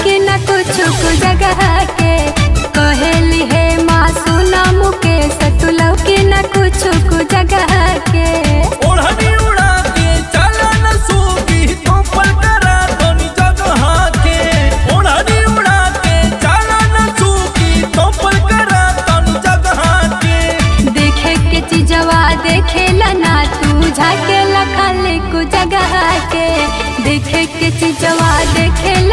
लौकी न कुछ जगह के कहेली है माँ सुना मुकेश तू लौकी न कुछ जगह के ओढ़नी उड़ा के चला न सूखी तो पल करा दोनी जगह के ओढ़नी उड़ा के चला न सूखी तो पल करा दोनी जगह के देखे के चीजवा देखे ना तू झाके खाली को जगह के देखे के चीजवा देखे